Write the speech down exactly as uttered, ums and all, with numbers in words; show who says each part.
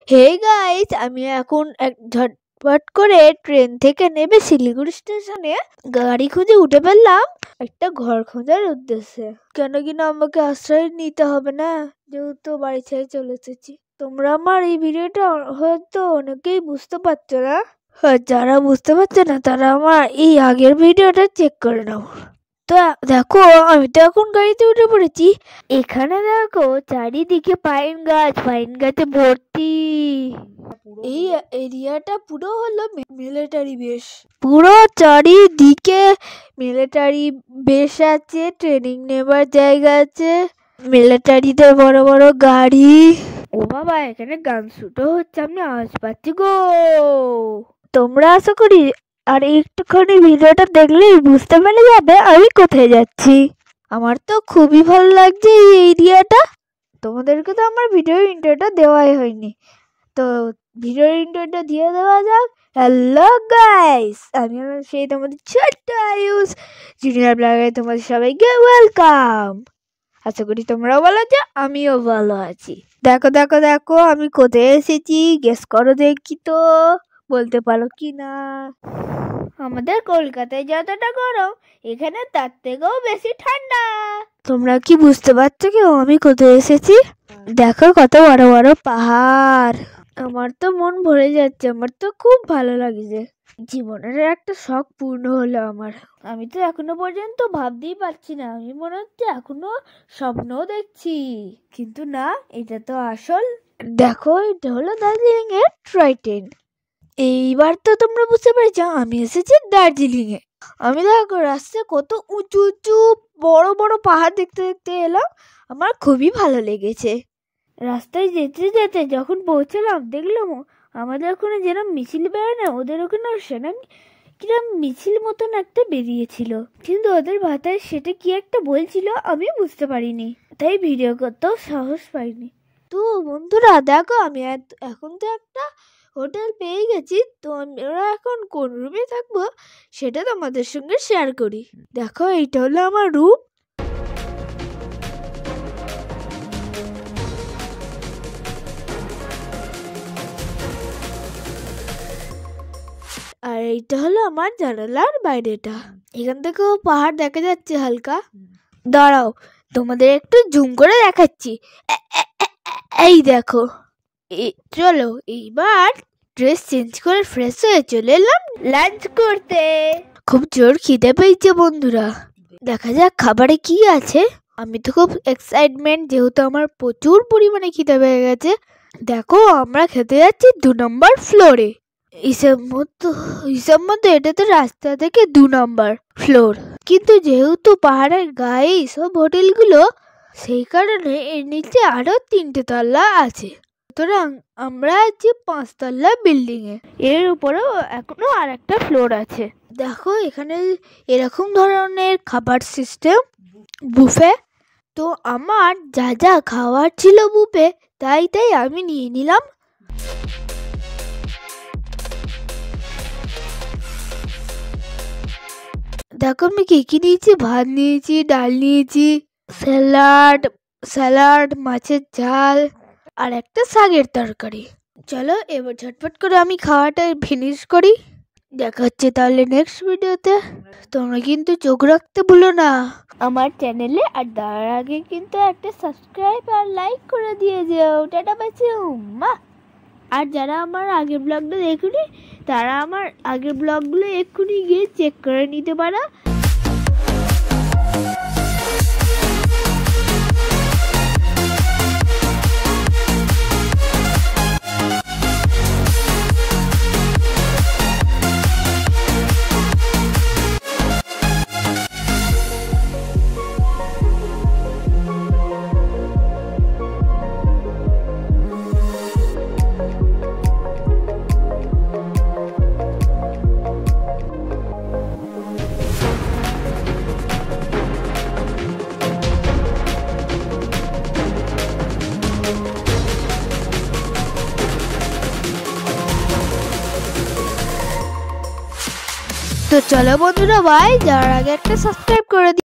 Speaker 1: Hey guys, আমি এখন এক ঝটপট করে ট্রেন থেকে নেমে শিলিগুড়ি স্টেশনে গাড়ি খুঁজে উঠে পড়লাম একটা ঘর খোঁজার উদ্দেশ্যে। কেন কিনা আমাকে আশ্রয় নিতে হবে না, যেহেতু বাড়ি ছেড়ে চলে এসেছি। তোমরা আমার এই ভিডিওটা হয়তো অনেকেই বুঝতে পারছো না, আর যারা বুঝতে পারছো না তারা আমার এই আগের ভিডিওটা চেক করে নাও। তো দেখো, আমি তো এখন গাড়িতে উঠে পড়েছি। এখানে দেখো চারিদিকে পাইন গাছ, পাইন গাছে ভর্তি। এই এরিয়াটা পুরো হলো মিলিটারি বেস, পুরো চারিদিকে মিলিটারি বেস আছে, ট্রেনিং নেবার জায়গা আছে, মিলিটারিদের বড় বড় গাড়ি। ও বাবা, এখানে গান শুটও হচ্ছে, আমি আওয়াজ পাচ্ছি গো। তোমরা আশা করি আর একটুখানি ভিডিওটা দেখলেই বুঝতে পেরে যাবে আমি কোথায় যাচ্ছি। আমার তো খুবই ভালো লাগছে এই এরিয়াটা। তোমাদেরকে তো আমার ভিডিও ইন্ট্রোটা দেওয়াই হয়নি, তো ভিডিওর ইন্ট্রোটা দিয়ে দেওয়া যাক। হ্যালো গাইস, আমি সেই তোমাদের ছোট্ট আয়ুষ জুনিয়র ব্লগে তোমাদের সবাইকে ওয়েলকাম। আশা করি তোমরাও ভালো আছো, আমিও ভালো আছি। দেখো দেখো দেখো আমি কোথায় এসেছি, গেস করো দেখি তো, বলতে পারো কি না। আমাদের কলকাতায় যতটা গরম, এখানে তার থেকেও বেশি ঠান্ডা। তোমরা কি বুঝতে পারছো কেউ আমি কোথায় এসেছি? দেখো কত বড় বড় পাহাড়। আমার তো মন ভরে যাচ্ছে, আমার তো খুব ভালো লাগছে। জীবনের একটা শখ পূর্ণ হলো আমার। আমি তো এখনো পর্যন্ত ভাবতেই পারছি না, আমি মনে হচ্ছে এখনো স্বপ্নও দেখছি, কিন্তু না, এটা তো আসল। দেখো, এটা হলো দার্জিলিং এর টয় ট্রেন। এইবার তো তোমরা বুঝতে পেরেছ আমি এসেছি দার্জিলিং এ। আমি দেখো রাস্তায় কত উঁচু উঁচু বড় বড় পাহাড় দেখতে দেখতে এলাম, আমার খুবই ভালো লেগেছে। রাস্তায় যেতে যেতে যখন পৌঁছলাম, দেখলাম আমাদের ওখানে যেরকম মিছিল বেরোয় না, ওদের ওখানে সেরকম কিরম মিছিল মতন একটা বেরিয়েছিল, কিন্তু ওদের ভাষায় সেটা কি একটা বলছিল আমি বুঝতে পারিনি, তাই ভিডিও করতেও সাহস পাইনি। তো বন্ধুরা দেখো, আমি এখন তো একটা হোটেল পেয়ে গেছি, তো আমরা এখন কোন রুমে থাকবো সেটা তোমাদের সঙ্গে শেয়ার করি। দেখো, এইটা হলো আমার রুম। আর এইটা হলো আমার জানালার বাইরেটা, এখান থেকেও পাহাড় দেখা যাচ্ছে হালকা। দাঁড়াও, তোমাদের একটু জুম করে দেখাচ্ছি। এই দেখো, চলো এইবার ড্রেস চেঞ্জ করে ফ্রেশ হয়ে চলে এলাম লাঞ্চ করতে। খুব জোর খিদে পেয়েছে বন্ধুরা, দেখা যাক খাবারে কি আছে। আমি তো খুব এক্সাইটমেন্ট, যেহেতু আমার প্রচুর পরিমাণে খিদে পেয়ে গেছে। দেখো, আমরা খেতে যাচ্ছি দু নম্বর ফ্লোরে। হিসাব মতো হিসাব মতো এটা তো রাস্তা থেকে দু নম্বর ফ্লোর, কিন্তু যেহেতু পাহাড়ের গায়ে সব হোটেলগুলো, সেই কারণে এর নিচে আরো তিনটে তলা আছে, সুতরাং আমরা আছি পাঁচতলা বিল্ডিং এ। এর উপরেও এখনো আর একটা ফ্লোর আছে। দেখো, এখানে এরকম ধরনের খাবার সিস্টেম, বুফে। তো আমার যা যা খাওয়ার ছিল বুফে, তাই তাই আমি নিয়ে নিলাম। দেখো আমি কি কি নিয়েছি, ভাত নিয়েছি, ডাল নিয়েছি, স্যালাড স্যালাড মাছের ঝাল আর একটা শাকের তরকারি। চলো এবার ঝটপট করে আমি খাওয়াটা ফিনিশ করি। দেখা হচ্ছে তাহলে নেক্সট ভিডিওতে। তোমরা কিন্তু চোখ রাখতে ভুলো না আমার চ্যানেলে, আর তার আগে কিন্তু একটা সাবস্ক্রাইব আর লাইক করে দিয়ে যাও। টাটা বাই মা। আর যারা আমার আগের ব্লগটা দেখুনি, তারা আমার আগের ব্লগগুলো এক্ষুনি গিয়ে চেক করে নিতে পারো। তো চলো বন্ধুরা, বাই। যাওয়ার আগে একটা সাবস্ক্রাইব করে